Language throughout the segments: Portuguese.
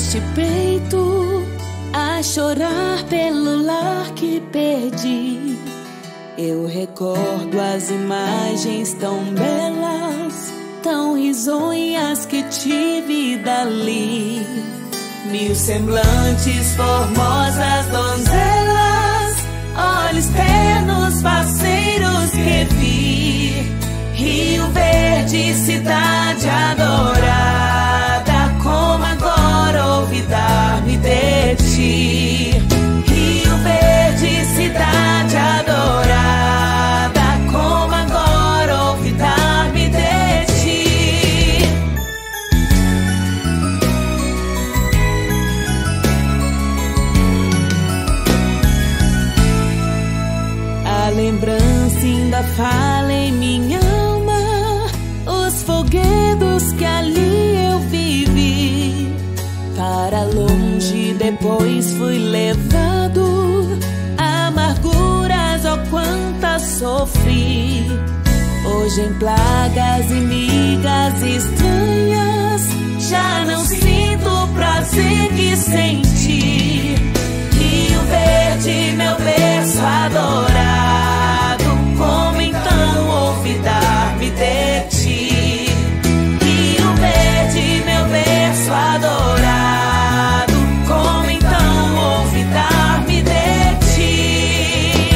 neste peito, a chorar pelo lar que perdi. Eu recordo as imagens tão belas, tão risonhas que tive dali. Mil semblantes, formosas donzelas, olhos ternos, parceiros que vi. Rio Verde, cidade adorada, como agora olvidar-me de ti. Rio Verde, cidade adorada, como agora olvidar-me de ti. A lembrança ainda fala em minha alma, os foguedos que ali eu vivi. Para longe depois fui levado, amarguras, oh quantas sofri. Hoje em plagas e migas estranhas, já não sinto o prazer que senti. Rio Verde, meu berço adorado, como então olvidar-me de ti? Rio Verde, meu berço adorado, como então olvidar-me de ti?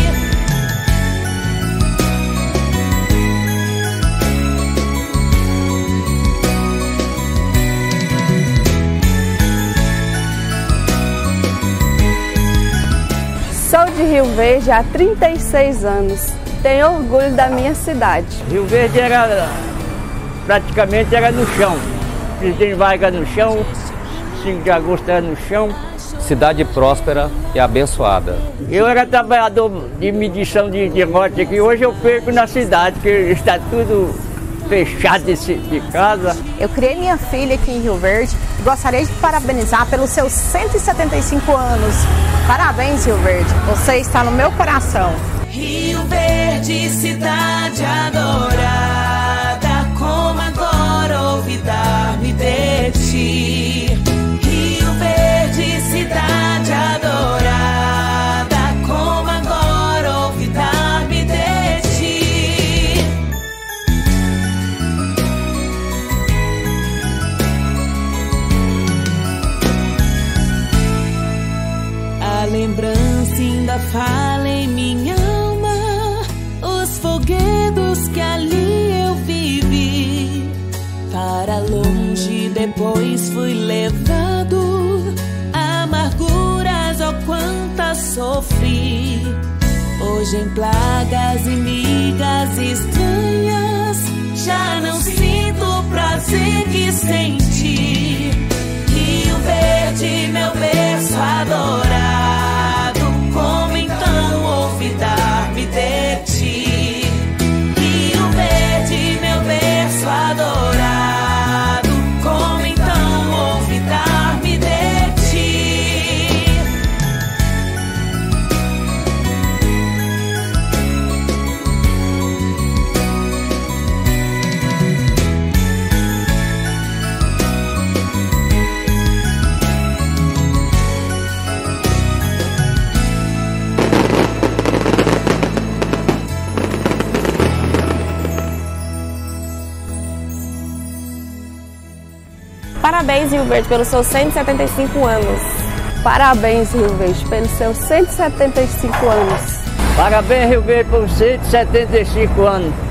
Sou de Rio Verde há 36 anos. Tenho orgulho da minha cidade. Rio Verde praticamente era no chão. Presidente Vargas no chão, 5 de agosto era no chão. Cidade próspera e abençoada. Eu era trabalhador de medição de lote aqui. Hoje eu perco na cidade, que está tudo fechado de casa. Eu criei minha filha aqui em Rio Verde e gostaria de parabenizar pelos seus 175 anos. Parabéns, Rio Verde, você está no meu coração. Rio Verde, cidade adorada, como agora olvidar-me de ti? Rio Verde, cidade adorada, como agora olvidar-me de ti? A lembrança ainda fala em minha alma, os foguedos que ali eu vivi. Para longe depois fui levado, amarguras, oh quantas sofri. Hoje em plagas e migas estranhas, já não sinto o prazer que senti. Rio Verde, meu berço adorado, como então olvidar-me de ti? Rio Verde, meu berço adorado, como então olvidar-me de ti? Parabéns, Rio Verde, pelos seus 175 anos. Parabéns, Rio Verde, pelos seus 175 anos. Parabéns, Rio Verde, por 175 anos.